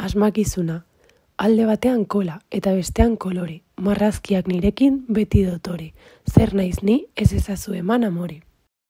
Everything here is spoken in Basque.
asmakizuna. Alde batean kola eta bestean kolore. Marrazkiak nirekin beti dotore. Zer naiz ni ez ezazu eman amore.